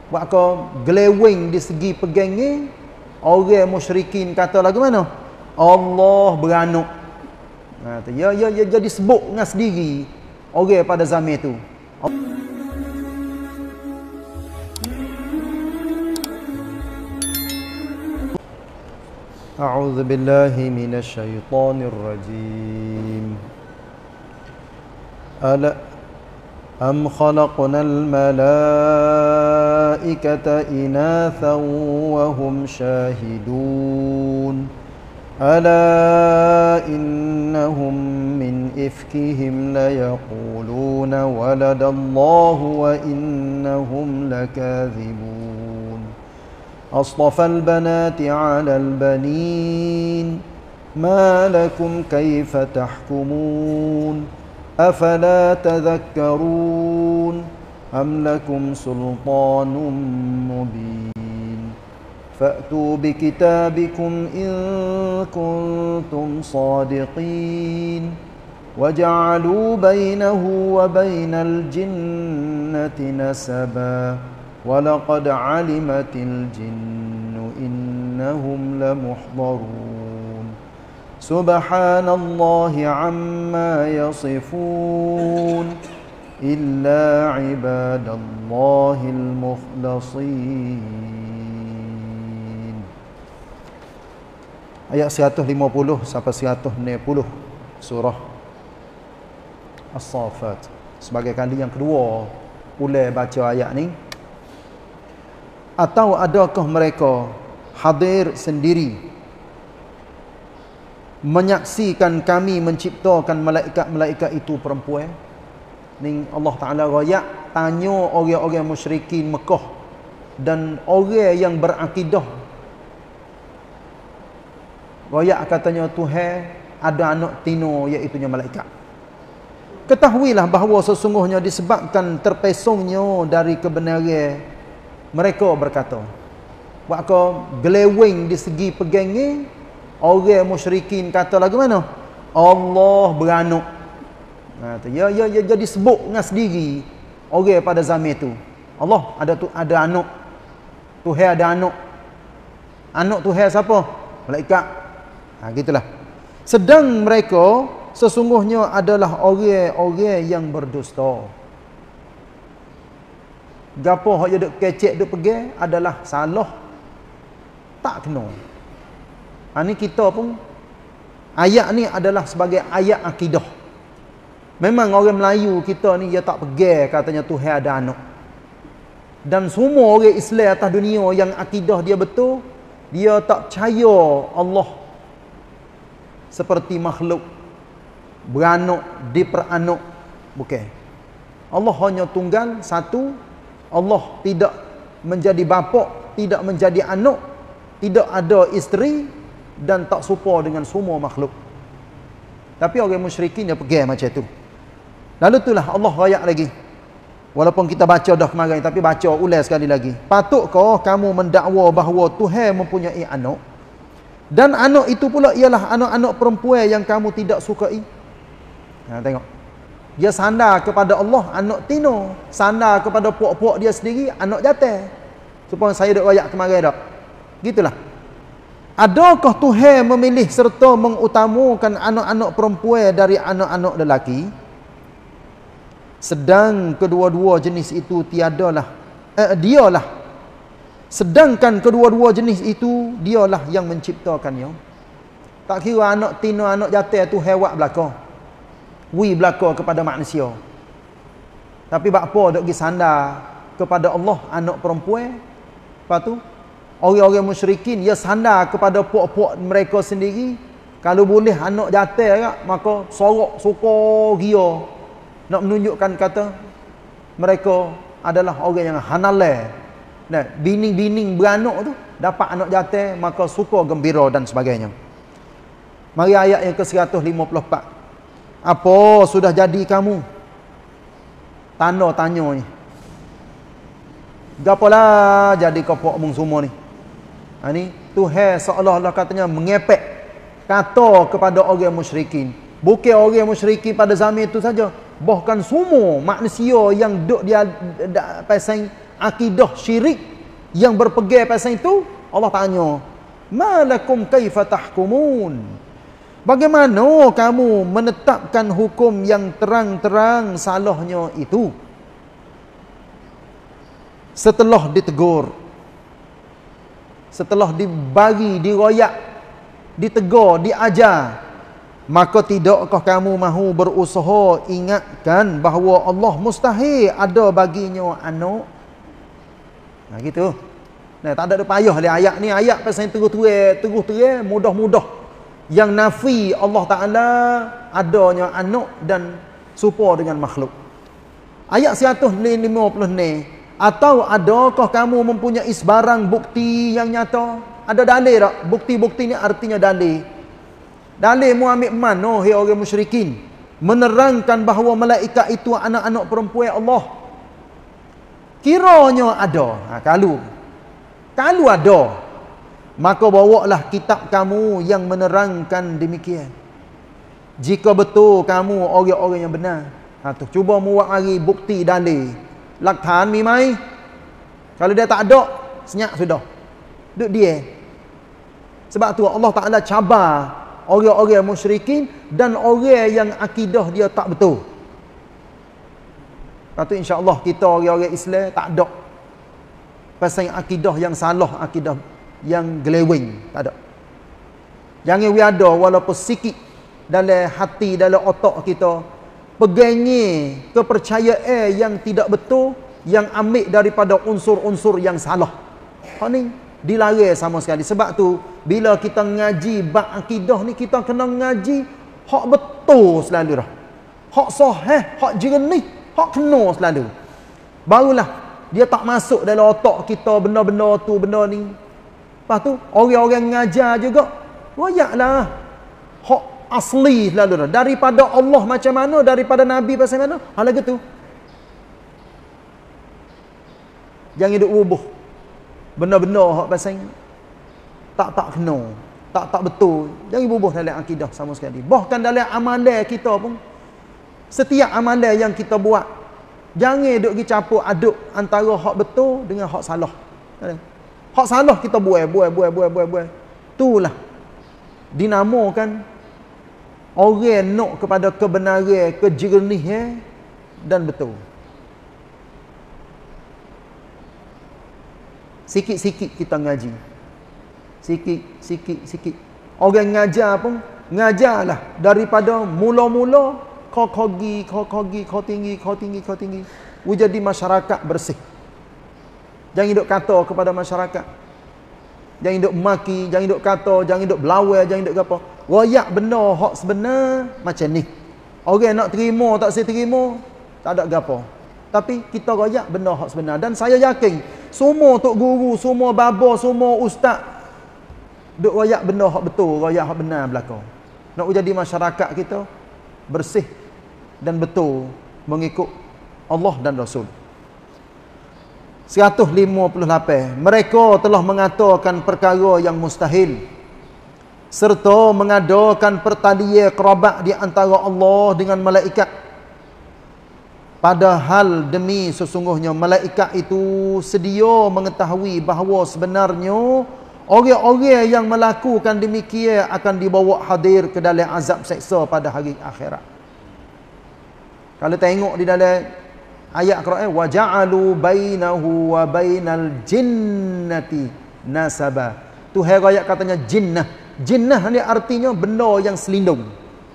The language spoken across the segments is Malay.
Buat kau geleweng di segi pegangnya, orang musyrikin kata lagu mana? Allah beranak. Ya jadi sebut dengan sendiri orang pada zaman itu. A'udzu billahi minasy syaithanir rajim. Am khalaqnal malaikata inathan wa hum syahidun. Ala innahum min ifkihim la yaquluna waladallahu wa innahum lakathibun. أصطفى البنات على البنين ما لكم كيف تحكمون أفلا تذكرون أم لكم سلطان مبين فأتوا بكتابكم إن كنتم صادقين وجعلوا بينه وبين الجنة نسبا وَلَقَدْ عَلِمَتِ الْجِنُّ إِنَّهُمْ لَمُحْضَرُونَ سُبْحَانَ اللَّهِ عَمَّا يَصِفُونَ إِلَّا عِبَادَ اللَّهِ الْمُخْلَصِينَ. Ayat 150 sampai 160 surah As-Saffat. Sebagai kali yang kedua pula baca ayat ni. Atau adakah mereka hadir sendiri menyaksikan kami menciptakan malaikat-malaikat itu perempuan? Ni Allah Ta'ala royak tanya orang-orang musyrikin Mekah dan orang yang berakidah. Royak katanya Tuhan ada anak tino iaitu malaikat. Ketahuilah bahawa sesungguhnya disebabkan terpesongnya dari kebenaran, mereka berkata, buat kau geleweng di segi pegangnya, orang musyrikin kata lagu mana? Allah beranak. Ya jadi sebut dengan sendiri orang pada zaman itu. Allah ada anak. Tuhan ada anak. Anak Tuhan siapa? Malaikat. Gitulah. Sedang mereka sesungguhnya adalah orang-orang yang berdusta. Gapo hak duk kecek duk pergi adalah salah. Tak kena. Ni kita pun ayat ni adalah sebagai ayat akidah. Memang orang Melayu kita ni dia tak pergi katanya Tuhan ada anak. Dan semua orang Islam atas dunia yang akidah dia betul, dia tak percaya Allah seperti makhluk beranak, diperanak. Bukan. Allah hanya tunggal satu. Allah tidak menjadi bapa, tidak menjadi anak, tidak ada isteri dan tak serupa dengan semua makhluk. Tapi orang musyrikin dia pergi macam tu. Lalu itulah Allah rayak lagi. Walaupun kita baca dah kemarin, tapi baca ulang sekali lagi. Patutkah kamu mendakwa bahawa Tuhan mempunyai anak? Dan anak itu pula ialah anak-anak perempuan yang kamu tidak sukai. Tengok. Dia sandar kepada Allah anak tino, sandar kepada puak-puak dia sendiri anak jantan. Supaya saya dak royak kemarin dak. Gitulah. Adakah Tuhan memilih serta mengutamakan anak-anak perempuan dari anak-anak lelaki? Sedang kedua-dua jenis itu dialah. Sedangkan kedua-dua jenis itu dialah yang menciptakannya. Tak kira anak tino anak jantan tu hewat belaka. Belaka kepada manusia. Tapi bakpo dok pergi sandar kepada Allah anak perempuan. Lepas tu orang-orang musyrikin dia sandar kepada puak-puak mereka sendiri. Kalau boleh anak jantan agak, maka sorok suka dia nak menunjukkan kata mereka adalah orang yang hanalai. Nah, bining-bining beranak tu dapat anak jantan maka suka gembira dan sebagainya. Mari ayat yang ke-154. Apa sudah jadi kamu? Tanda tanya ni. Gapalah jadi kopok mung semua ni? Ni Tuhan seolah-olah katanya mengepek kata kepada orang musyrikin. Bukan orang musyrikin pada zaman itu saja, bahkan semua manusia yang duk dia pasang akidah syirik yang berpegang pasal itu, Allah tanya, malakum kaifa tahkumun? Bagaimana kamu menetapkan hukum yang terang-terang salahnya itu? Setelah ditegur, setelah dibagi, diroyak, ditegur, diajar, maka tidakkah kamu mahu berusaha ingatkan bahawa Allah mustahil ada baginya anak? Nah gitu. Nah, tak ada payah le ayat ni, ayat pasal terus-terang, mudah-mudah yang nafi Allah Taala adanya anak dan serupa dengan makhluk. Ayat 150 ni, atau adakah kamu mempunyai sebarang bukti yang nyata? Ada dalil tak? Bukti-bukti ni artinya dalil. Dalil mu ambil mana, hai orang musyrikin, menerangkan bahawa malaikat itu anak-anak perempuan Allah? Kiranya ada. Kalau ada, maka bawalah kitab kamu yang menerangkan demikian. Jika betul kamu orang-orang yang benar. Tu cuba muat hari bukti dalil. Laktan mi mai. Kalau dia tak ada, senyap sudah. Duk dia. Sebab tu Allah Taala cabar orang-orang musyrikin dan orang yang akidah dia tak betul. Lepas tu insya-Allah kita orang-orang Islam tak ada pasal akidah yang salah, akidah yang geleweng, tak ada. Jangan we ada walaupun sikit dalam hati, dalam otak kita pegangnya kepercayaan yang tidak betul, yang ambil daripada unsur-unsur yang salah. Hak ni dilarang sama sekali. Sebab tu bila kita ngaji bab akidah ni, kita kena ngaji hak betul selalu dah. Hak sahih, hak jernih, hak kena selalu. Barulah dia tak masuk dalam otak kita benda-benda tu, benda ni. Lepas tu orang-orang ngajar juga royaklah hak asli selalu dah. Daripada Allah macam mana, daripada Nabi pasal mana, hal lagu tu. Jangan duk rubuh benda-benda hak pasal tak kena, tak betul. Jangan bubuh dalam akidah sama sekali. Bahkan dalam amalan kita pun, setiap amalan yang kita buat, jangan duk pergi campur aduk antara hak betul dengan hak salah. Hak salah kita buat. Itulah dinamakan orang nak kepada kebenaran, kejernihan dan betul. Sikit-sikit kita ngaji. Sikit. Orang ngajar pun ngajarlah daripada mula-mula kau tinggi. Jadi masyarakat bersih. Jangan duk kata kepada masyarakat. Jangan duk maki, jangan duk kata, jangan duk belawai, jangan duk apa. Royak benda hak sebenar macam ni. Orang nak terima tak saya terima, tak ada gapo. Tapi kita royak benda hak sebenar, dan saya yakin semua tok guru, semua baba, semua ustaz duk royak benda hak betul, royak hak benar belaka. Nak jadi masyarakat kita bersih dan betul mengikut Allah dan Rasul. 158. Mereka telah mengatakan perkara yang mustahil serta mengadakan pertalian kerabat di antara Allah dengan malaikat. Padahal demi sesungguhnya malaikat itu sedia mengetahui bahawa sebenarnya orang-orang yang melakukan demikian akan dibawa hadir ke dalam azab seksa pada hari akhirat. Kalau tengok di dalam ayat Quran, wa ja'alu bainahu wa bainal jinnati nasaba. Tu ayat katanya jinnah. Jinnah ni artinya benda yang selindung.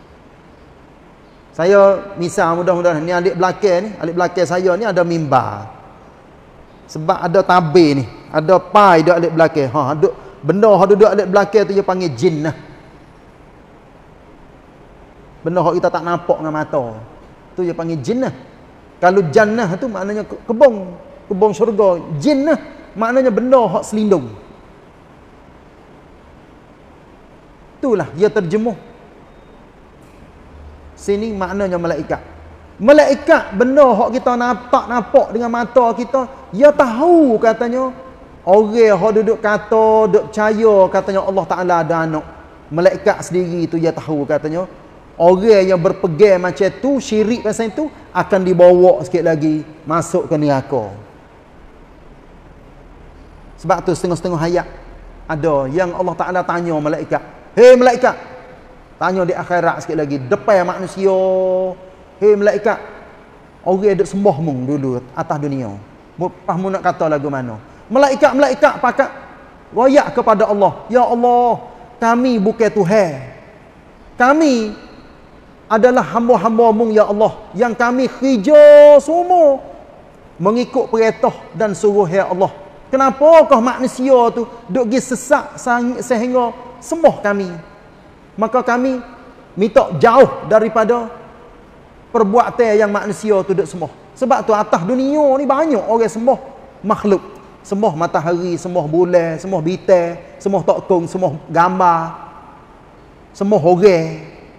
Saya misal mudah-mudahan ni adik belakang saya ni ada mimbar. Sebab ada tabir ni, ada pai dekat adik belakang. Benda hak duduk adik belakang tu dia panggil jinnah. Benda hak kita tak nampak dengan mata, tu dia panggil jinnah. Kalau jannah tu maknanya kebun syurga. Jinnah maknanya benda hak selindung. Itulah dia terjemuh. Sini maknanya malaikat. Malaikat benda hak kita nampak dengan mata kita, dia tahu katanya. Orang hak duduk kata, duk percaya katanya Allah Taala ada anak. Malaikat sendiri tu dia tahu katanya. Orang yang berpegang macam tu, syirik pasal itu, akan dibawa sikit lagi masuk ke neraka. Sebab tu setengah-setengah ayat ada yang Allah Ta'ala tanya malaikat. Hei malaikat, tanya di akhirat sikit lagi, depan manusia. Hei malaikat, orang duk sembah mung dulu atas dunia. Lepas mu nak kata lagu mana? Malaikat-malaikat pakat royak kepada Allah. Ya Allah, kami bukan Tuhan. Kami adalah hamba-hamba mung ya Allah, yang kami kerja semua mengikut perintah dan suruh ya Allah. Kenapakah manusia tu duk pergi sesak sehingga sembah kami? Maka kami minta jauh daripada perbuatan yang manusia tu duk sembah. Sebab tu atas dunia ni banyak orang sembah makhluk. Sembah matahari, sembah bulan, sembah bintang, sembah tokong, sembah gambar, sembah orang.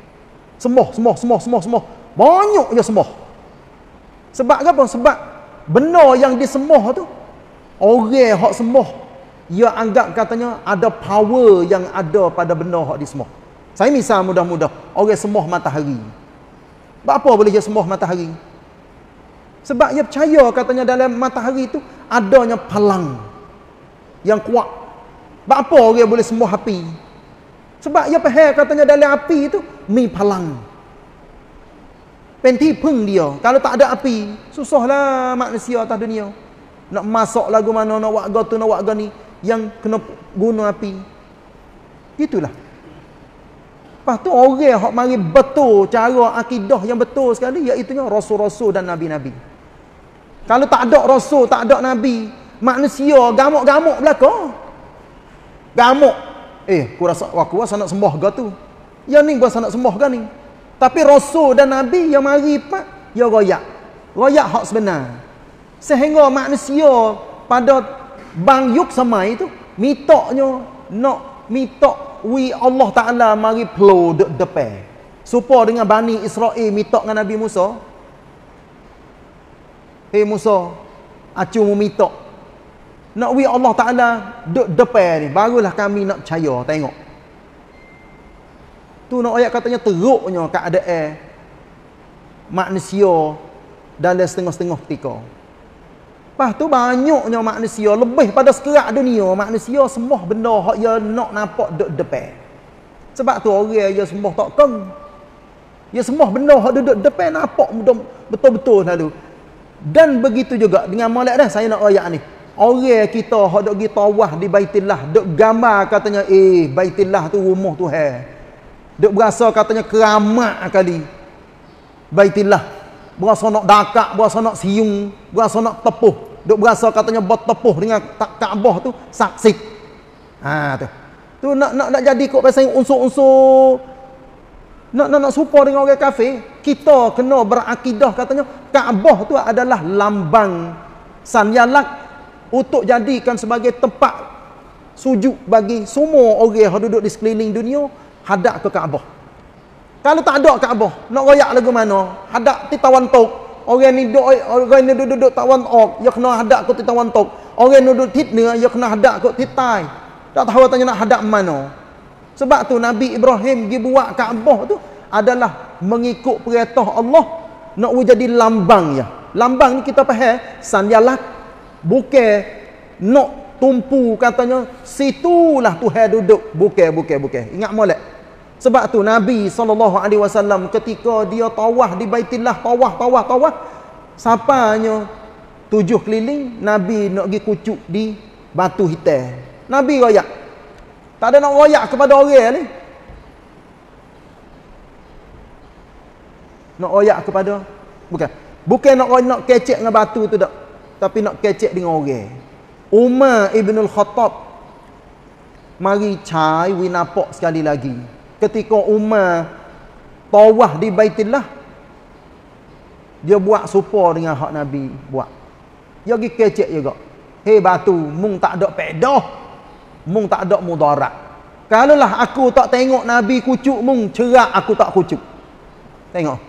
Sembah. Banyak je sembah. Sebab apa? Sebab benda yang disembah tu, orang hak sembah, ia anggap katanya ada power yang ada pada benda hak disembah. Saya misal mudah-mudah, orang sembah matahari. Apa boleh dia sembah matahari? Sebab ia percaya katanya dalam matahari tu adanya palang yang kuat. Apa orang boleh sembah api? Sebab ia faham katanya dalam api tu mi palang. Penti peng dia. Kalau tak ada api, susahlah manusia atas dunia. Nak masak lagu mana, nak buat gotu, nak buat gani, yang kena guna api. Gitulah. Lepas tu orang yang mari betul cara akidah yang betul sekali, iaitu rasul-rasul dan nabi-nabi. Kalau tak ada rasul, tak ada nabi, manusia gamuk-gamuk belaka. Gamuk. Aku rasa nak sembah ke tu. Yang ni gua nak sembah ke ni. Tapi rasul dan nabi yang mari pak, ya royak. Royak hak sebenar. Sehingga manusia pada bang yuk samai tu mitoknya nak mitok Allah Ta'ala mari flow depan. Supaya dengan Bani Israel mitok dengan Nabi Musa. Hei Musa, acu mu mitok. Nak Allah Ta'ala depan ni, barulah kami nak percaya. Tengok. Tu nak ayat katanya teruknya keadaan manusia dalam setengah-setengah ketika. Lepas tu banyaknya manusia, lebih pada sekerak dunia, manusia sembah benda hak dia nak nampak depan. Sebab tu orang dia sembah tak keng. Dia sembah benda hak duduk depan nampak betul-betul lalu. Dan begitu juga dengan molek dah saya nak ayat ni. Orang kita hak duk pergi tawaf di Baitillah, duk gambar katanya Baitillah tu rumah Tuhan. Duk berasa katanya keramat kali Baitillah. Berasa nak dakak, berasa nak siung, berasa nak tepuh. Duk berasa katanya bertepuh dengan Kaabah tu saksi. Tu. Tu nak jadi kok pasal unsur-unsur nak serupa dengan orang kafir. Kita kena berakidah katanya Kaabah tu adalah lambang Sanyalak untuk jadikan sebagai tempat sujud bagi semua orang yang duduk di sekeliling dunia hadap ke Kaabah. Kalau tak ada Kaabah, nak royak lagu mana? Hadap ti tawan tok. Orang ni duduk tawan ok, dia kena hadap ke ti tawan tok. Orang ni duduk titna, dia kena hadap ke titai. Tak tahu tanya nak hadap mana. Sebab tu Nabi Ibrahim pergi buat Kaabah tu adalah mengikut perintah Allah nak jadi lambang ya. Lambang ni kita faham Sanyalak, bukan nak tumpu katanya situlah Tuhan duduk, bukan. Ingat molek. Sebab tu Nabi SAW ketika dia tawaf di Baitillah, tawaf, sampainya 7 keliling, Nabi nak pergi kucuk di batu hitam. Nabi royak. Tak ada nak royak kepada orang ni. Nak royak kepada bukan nak kecek dengan batu tu tak, tapi nak kecek dengan orang. Umar Ibn Al-Khattab mari cai winapak sekali lagi. Ketika Umar tawaf di Baitillah, dia buat serupa dengan hak Nabi buat. Dia pergi kecek juga. Hei batu, mung tak ada pedah, mung tak ada mudarat. Kalaulah aku tak tengok Nabi kucuk mung, cerak aku tak kucuk. Tengok.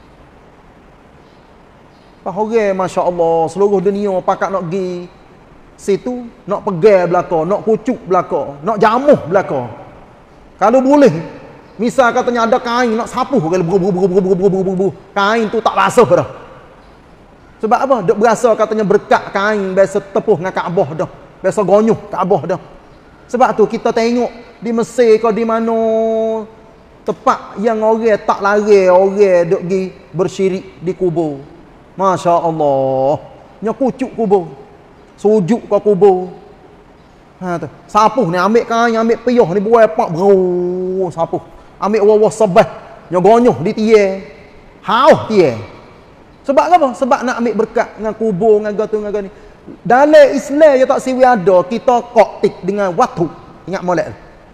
Orang Masya Allah, seluruh dunia pakat nak pergi situ, nak pegang belaka, nak kucuk belaka, nak jamuh belaka. Kalau boleh, misal katanya ada kain nak sapuh, kain tu tak basuh dah. Sebab apa? Duk berasa katanya berkat kain biasa tepuh dengan Kaabah dah. Biasa gonyuh Kaabah dah. Sebab tu kita tengok di Mesir ke di mana tempat yang orang tak lari, orang duk pergi bersyirik di kubur. Masya Allah. Nya kucuk kubur. Sujud ke kubur. Ha tu. Sapuh ni ambil kain, ambil piyah ni buai pak bro. Sapuh. Ambil wawah sebah. Nya gonyuh di tiang. Hauh tiang. Sebab apa? Sebab nak ambil berkat dengan kubur dengan gatu dengan ni. Dalam Islam yang tak siwi ada, kita koktik dengan watu. Ingat molek.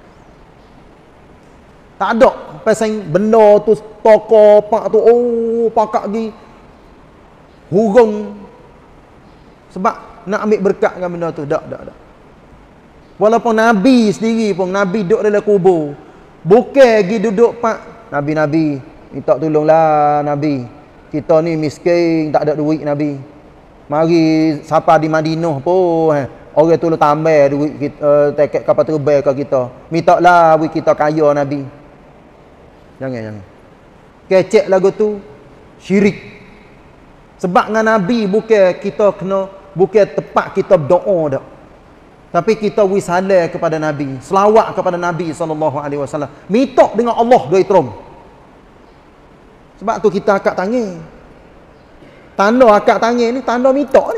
Tak ada pasal benda tu toko pak tu pakak gi hurung. Sebab nak ambil berkat dengan benda tu. Tak. Walaupun Nabi sendiri pun, Nabi duduk dalam kubur. Bukan pergi duduk pak Nabi minta tolonglah Nabi. Kita ni miskin, tak ada duit Nabi. Mari siapa di Madinah pun orang tolong tambah duit kita, tiket kapal terbang ke kita. Mintalah duit kita kaya Nabi. Jangan. Kecek lagu tu syirik. Sebab dengan Nabi bukan kita kena, bukan tepat kita berdoa dak. Tapi kita wisalah kepada Nabi, selawat kepada Nabi SAW. Minta dengan Allah dua itrum. Sebab tu kita akak tangan. Tanda akak tangan ni tanda minta ni.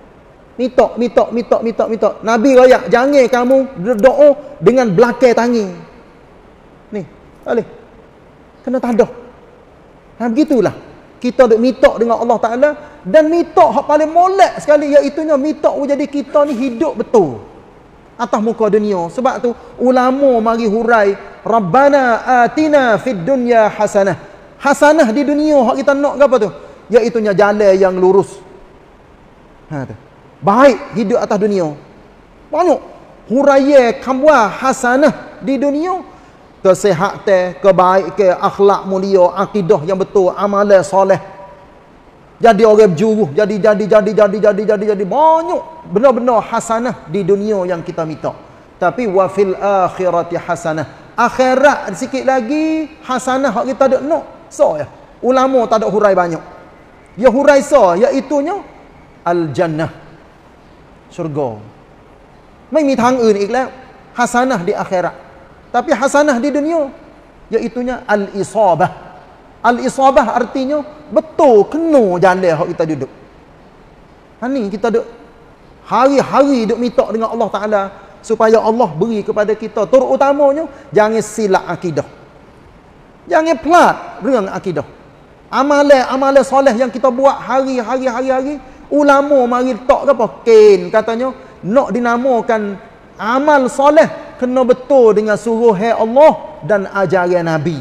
Minta. Nabi royak, jangan kamu berdoa dengan belakang tangan. Ni, tak boleh. Kena tanda. Ha begitulah. Kita duk minta dengan Allah Taala dan minta hak paling molek sekali iaitu minta jadi kita ni hidup betul atas muka dunia. Sebab tu ulama mari hurai, Rabbana atina fid dunya hasanah. Hasanah di dunia hak kita nak ke apa tu? Iaitu jalan yang lurus. Ha tu. Baik hidup atas dunia. Banyak huraya kamwa hasanah di dunia. Kesihatan, kebaikan, akhlak mulia, akidah yang betul, amalan soleh. Jadi orang berjuruh, jadi banyak benar-benar hasanah di dunia yang kita minta. Tapi wa fil akhirati hasanah. Akhirat sikit lagi hasanah hak kita dak nak. So ya. Ulama tak ada hurai banyak. Ya hurai so iaitu al jannah. Syurga. Mai mi thangอื่นอีกแล้ว hasanah di akhirat. Tapi hasanah di dunia iaitu al-isabah. Al-isabah artinya betul kena jalan hak kita duduk. Ha ni kita duk hari-hari duk minta dengan Allah Taala supaya Allah beri kepada kita terutamanya jangan silap akidah. Jangan pelat dengan akidah. Amalan soleh yang kita buat hari-hari ulama mari letak apa? Ken katanya nak dinamakan amal soleh kena betul dengan suruhan Allah dan ajaran Nabi.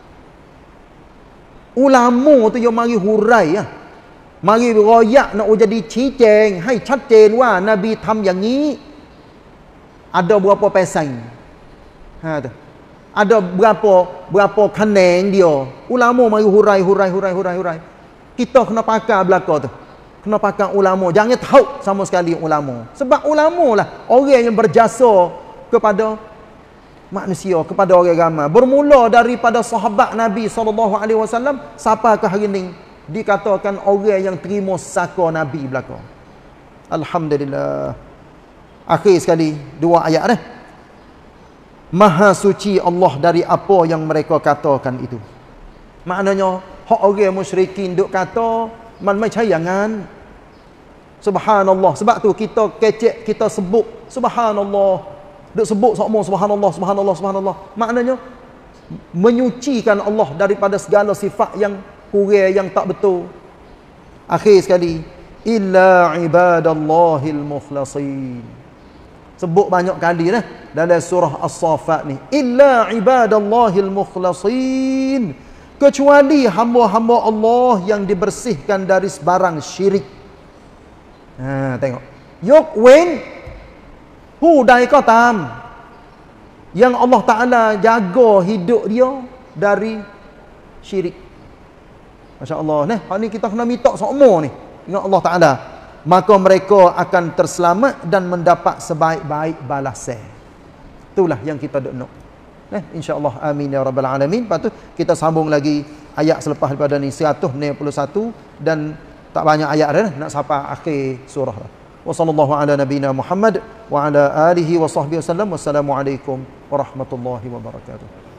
Ulama tu yang mari hurai mari royak nak jadi ciceng, hai ชัดเจนว่า Nabi ทำอย่างนี้ ada berapa pesan. Ha tu. Ada berapa kaneng dia. Ulama mari hurai. Kita kena pakai belaka tu. Kena pakai ulama. Jangan tahu sama sekali ulama. Sebab ulama lah orang yang berjasa kepada manusia, kepada orang ramai. Bermula daripada sahabat Nabi SAW sampai ke hari ini dikatakan orang yang terima saka Nabi belaka. Alhamdulillah. Akhir sekali dua ayat dah. Maha suci Allah dari apa yang mereka katakan itu. Maknanya hak orang musyrikin duk kata man mai cayangan. Subhanallah. Sebab tu kita kecek, kita sebut subhanallah. Duk sebut semua subhanallah. Maknanya menyucikan Allah daripada segala sifat yang kurang, yang tak betul. Akhir sekali, illa ibadallahil mukhlasin. Sebut banyak kali dalam surah As-Saffat ni. Illa ibadallahil mukhlasin. Kecuali hamba-hamba Allah yang dibersihkan dari sebarang syirik. Ha, tengok. Yuk wen hudai ko tam yang Allah Ta'ala jaga hidup dia dari syirik. Masya Allah. Hak ni kita kena minta semua ni dengan Allah Ta'ala. Maka mereka akan terselamat dan mendapat sebaik-baik balasan. Itulah yang kita nak. InsyaAllah. Amin ya Rabbal Alamin. Lepas tu kita sambung lagi ayat selepas daripada ni 191 dan tak banyak ayat dah nak sampai akhir surah. Wa sallallahu ala nabiyyina Muhammad wa ala alihi wa sahbihi wasallam. Wassalamualaikum warahmatullahi wabarakatuh.